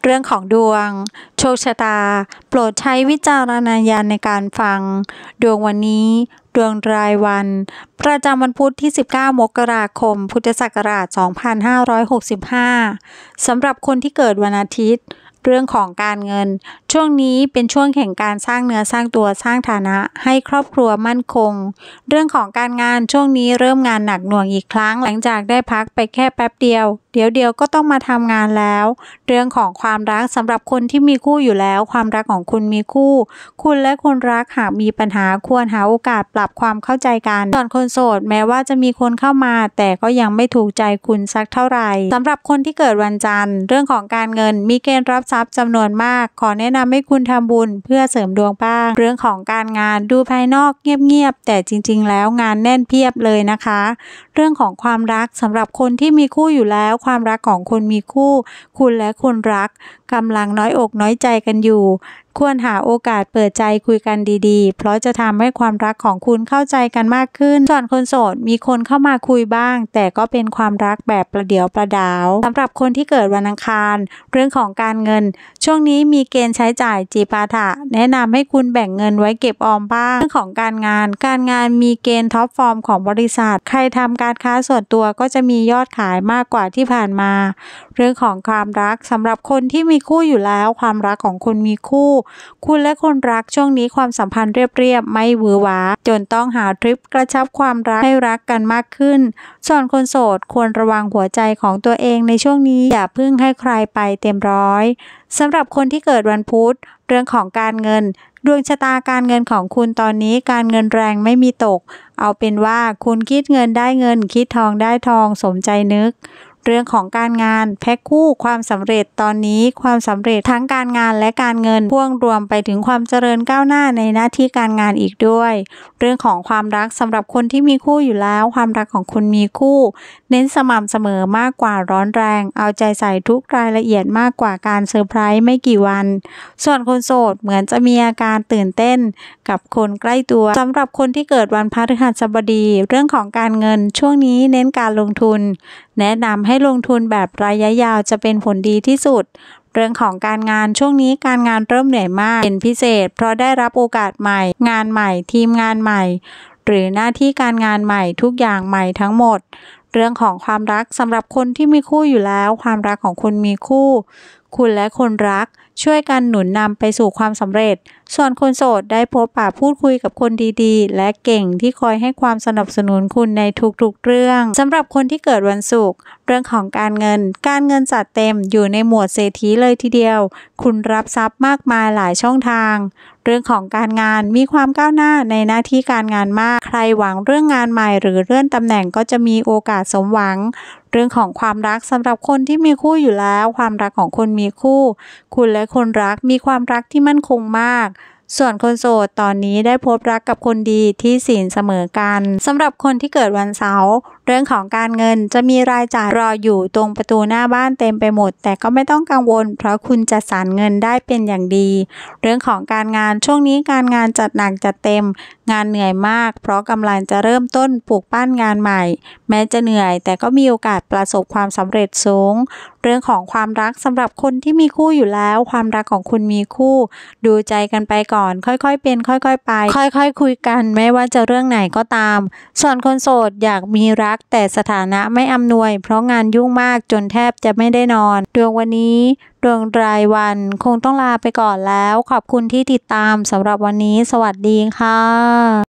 เรื่องของดวงโชคชะตาโปรดใช้วิจารณญาณในการฟังดวงวันนี้ดวงรายวันประจำวันพุธที่19มกราคมพุทธศักราช2565สำหรับคนที่เกิดวันอาทิตย์เรื่องของการเงินช่วงนี้เป็นช่วงแห่งการสร้างเนื้อสร้างตัวสร้างฐานะให้ครอบครัวมั่นคงเรื่องของการงานช่วงนี้เริ่มงานหนักหน่วงอีกครั้งหลังจากได้พักไปแค่แป๊บเดียวเดี๋ยวก็ต้องมาทำงานแล้วเรื่องของความรักสำหรับคนที่มีคู่อยู่แล้วความรักของคุณมีคู่คุณและคนรักหากมีปัญหาควรหาโอกาสปรับความเข้าใจกันส่วนคนโสดแม้ว่าจะมีคนเข้ามาแต่ก็ยังไม่ถูกใจคุณสักเท่าไหร่สำหรับคนที่เกิดวันจันทร์เรื่องของการเงินมีเกณฑ์รับทรัพย์จำนวนมากขอแนะนำให้คุณทำบุญเพื่อเสริมดวงบ้างเรื่องของการงานดูภายนอกเงียบๆแต่จริงๆแล้วงานแน่นเพียบเลยนะคะเรื่องของความรักสำหรับคนที่มีคู่อยู่แล้วความรักของคนมีคู่คุณและคนรักกำลังน้อยอกน้อยใจกันอยู่ควรหาโอกาสเปิดใจคุยกันดีๆเพราะจะทำให้ความรักของคุณเข้าใจกันมากขึ้นส่วนคนโสดมีคนเข้ามาคุยบ้างแต่ก็เป็นความรักแบบประเดี๋ยวประดาวสำหรับคนที่เกิดวันอังคารเรื่องของการเงินช่วงนี้มีเกณฑ์ใช้จ่ายจีปาถะแนะนำให้คุณแบ่งเงินไว้เก็บออมบ้างเรื่องของการงานมีเกณฑ์ท็อปฟอร์มของบริษัทใครทำการค้าส่วนตัวก็จะมียอดขายมากกว่าที่ผ่านมาเรื่องของความรักสำหรับคนที่มีคู่อยู่แล้วความรักของคุณมีคู่คุณและคนรักช่วงนี้ความสัมพันธ์เรียบไม่หวือหวาจนต้องหาทริปกระชับความรักให้รักกันมากขึ้นส่วนคนโสดควรระวังหัวใจของตัวเองในช่วงนี้อย่าพึ่งให้ใครไปเต็มร้อยสำหรับคนที่เกิดวันพุธเรื่องของการเงินดวงชะตาการเงินของคุณตอนนี้การเงินแรงไม่มีตกเอาเป็นว่าคุณคิดเงินได้เงินคิดทองได้ทองสมใจนึกเรื่องของการงานแพ็คคู่ความสำเร็จตอนนี้ความสำเร็จทั้งการงานและการเงินพ่วงรวมไปถึงความเจริญก้าวหน้าในหน้าที่การงานอีกด้วยเรื่องของความรักสำหรับคนที่มีคู่อยู่แล้วความรักของคุณมีคู่เน้นสม่ำเสมอมากกว่าร้อนแรงเอาใจใส่ทุกรายละเอียดมากกว่าการเซอร์ไพรส์ไม่กี่วันส่วนคนโสดเหมือนจะมีอาการตื่นเต้นกับคนใกล้ตัวสำหรับคนที่เกิดวันพฤหัสบดีเรื่องของการเงินช่วงนี้เน้นการลงทุนแนะนำให้ลงทุนแบบระยะยาวจะเป็นผลดีที่สุดเรื่องของการงานช่วงนี้การงานเริ่มเหนื่อยมากเป็นพิเศษเพราะได้รับโอกาสใหม่งานใหม่ทีมงานใหม่หรือหน้าที่การงานใหม่ทุกอย่างใหม่ทั้งหมดเรื่องของความรักสำหรับคนที่มีคู่อยู่แล้วความรักของคุณมีคู่คุณและคนรักช่วยกันหนุนนำไปสู่ความสำเร็จส่วนคนโสดได้พบปะพูดคุยกับคนดีๆและเก่งที่คอยให้ความสนับสนุนคุณในทุกๆเรื่องสำหรับคนที่เกิดวันศุกร์เรื่องของการเงินจัดเต็มอยู่ในหมวดเศรษฐีเลยทีเดียวคุณรับทรัพย์มากมายหลายช่องทางเรื่องของการงานมีความก้าวหน้าในหน้าที่การงานมากใครหวังเรื่องงานใหม่หรือเลื่อนตำแหน่งก็จะมีโอกาสสมหวังเรื่องของความรักสำหรับคนที่มีคู่อยู่แล้วความรักของคนมีคู่คุณและคนรักมีความรักที่มั่นคงมากส่วนคนโสดตอนนี้ได้พบรักกับคนดีที่ศีลเสมอกันสำหรับคนที่เกิดวันเสาร์เรื่องของการเงินจะมีรายจ่ายรออยู่ตรงประตูหน้าบ้านเต็มไปหมดแต่ก็ไม่ต้องกังวลเพราะคุณจัดสรรเงินได้เป็นอย่างดีเรื่องของการงานช่วงนี้การงานจัดหนักจัดเต็มงานเหนื่อยมากเพราะกำลังจะเริ่มต้นปลูกปั้นงานใหม่แม้จะเหนื่อยแต่ก็มีโอกาสประสบความสำเร็จสูงเรื่องของความรักสำหรับคนที่มีคู่อยู่แล้วความรักของคุณมีคู่ดูใจกันไปก่อนค่อยๆเป็นค่อยๆไปค่อยๆคุยกันไม่ว่าจะเรื่องไหนก็ตามส่วนคนโสดอยากมีรักแต่สถานะไม่อำนวยเพราะงานยุ่งมากจนแทบจะไม่ได้นอนดวงวันนี้ดวงรายวันคงต้องลาไปก่อนแล้วขอบคุณที่ติดตามสำหรับวันนี้สวัสดีค่ะ